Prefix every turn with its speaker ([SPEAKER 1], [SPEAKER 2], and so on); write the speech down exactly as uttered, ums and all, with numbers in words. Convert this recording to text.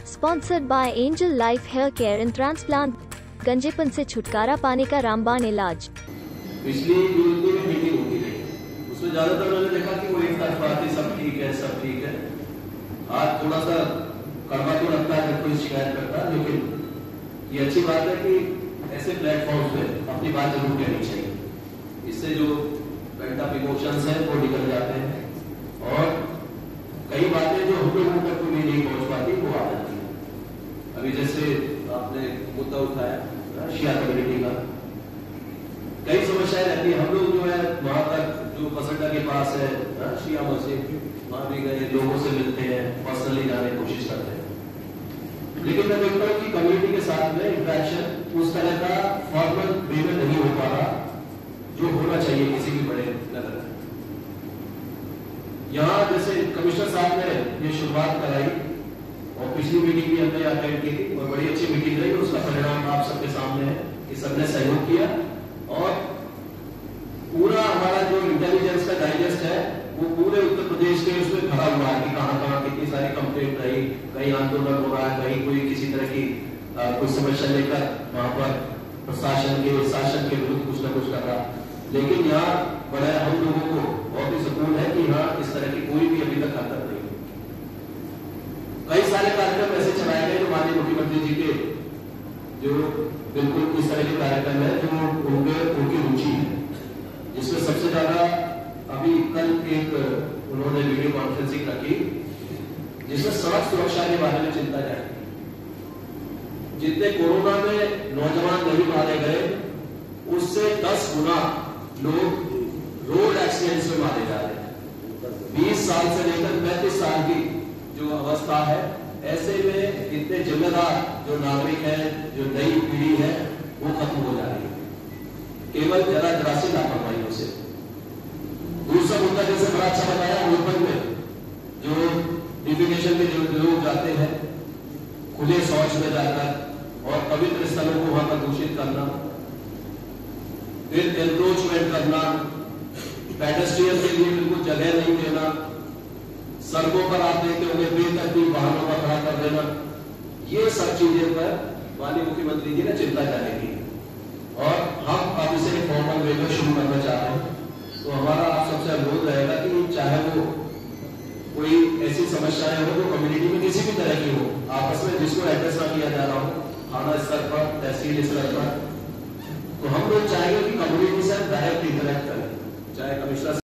[SPEAKER 1] Sponsored by angel life hair care and transplant. गंजेपन से छुटकारा पाने का रामबाण इलाज।
[SPEAKER 2] पिछली यूनिटी में मीटिंग होती रही, उसमें ज्यादातर मैंने देखा कि वो एक तरफा थी, सब ठीक है सब ठीक है। आज थोड़ा सा कड़वा तो लगता है जब कोई शिकायत करता है, लेकिन ये अच्छी बात है कि ऐसे प्लेटफॉर्म पे अपनी बात जरूर कहनी चाहिए। इससे जो पेंट अप इमोशंस है वो निकल जाते हैं और कई बातें जो हम लोगों तक भी नहीं पहुंच पाती वो आ जाती है। अभी जैसे आपने मुद्दा उठाया शिया कम्युनिटी का, कई समस्याएं रहती है। हम लोग जो है वहां तक जो पसंदा के पास है शिया मस्जिद, वहां भी गए, लोगों से मिलते हैं, पर्सनली जाने की कोशिश करते हैं, लेकिन मैं देखता हूँ कि कम्युनिटी के साथ में इंटरेक्शन उस तरह का फॉर्मल वे में नहीं हो पा रहा जो होना चाहिए किसी भी बड़े नगर में। यहाँ जैसे कमिश्नर साहब ने ये शुरुआत कराई और पिछली मीटिंग भी हमने अटेंड की थी और बड़ी अच्छी मीटिंग रही, उसका परिणाम आप सबके सामने है कि सबने सहयोग किया और पूरा हमारा जो इंटेलिजेंस का डाइजेस्ट है वो पूरे उत्तर प्रदेश के उसमें भरा हुआ है कि कहां कहां कितनी सारी कंप्लेंट रही, कहीं आंदोलन हो रहा है, कहीं कोई किसी तरह की आ, कोई समस्या लेकर वहां पर प्रशासन के शासन के विरुद्ध कुछ ना कुछ कर रहा। लेकिन यहाँ बड़ा हम लोगों को बहुत ही सुकून है कि यहाँ इस तरह की कोई भी अभी तक हरकत नहीं हुई। कई सारे कार्यक्रम ऐसे चलाए गए जो माननीय मुख्यमंत्री जी के जो बिल्कुल इस तरह के कार्यक्रम है जो उनके उनकी रुचि है, जिसमें सबसे ज्यादा अभी कल एक उन्होंने वीडियो कॉन्फ्रेंसिंग रखी जिसमें सड़क सुरक्षा के बारे में चिंता जाएगी। जितने कोरोना में नौजवान नहीं मारे गए उससे दस गुना लोग रोड एक्सीडेंट्स में मारे जा रहे हैं। बीस साल से लेकर पैंतीस साल की जो अवस्था है, ऐसे में इतने जिम्मेदार जो नागरिक है, जो नई पीढ़ी है वो खत्म हो जा रही है केवल जरा जरा सी लापरवाहियों से। दूसरा मुद्दा जैसे बड़ा अच्छा बताया, रोडबंद में जो डिफिकेशन में जो लोग जाते हैं खुले शौच में जाकर और पवित्र स्थलों को वहां पर दूषित करना, फिर एनक्रोचमेंट करना, पेडेस्ट्रियन के लिए बिल्कुल जगह नहीं देना, सड़कों पर आप देखते होंगे बेतरतीब वाहनों का खड़ा कर देना, ये सब चीजें पर माननीय मुख्यमंत्री जी ने चिंता जाहिर की और हम अब इसे फॉर्मल वे में शुरू करना चाह रहे हैं। तो हमारा आप सबसे अनुरोध रहेगा कि चाहे वो कोई ऐसी समस्याएं हो जो कम्युनिटी में किसी भी तरह की हो, आपस में जिसको एड्रेस ना किया जा रहा हो थाना स्तर पर, तहसील स्तर पर, तो हम लोग चाहेंगे कि कम्युनिटी से डायरेक्ट इंटरेक्ट करें, चाहे कमिश्नर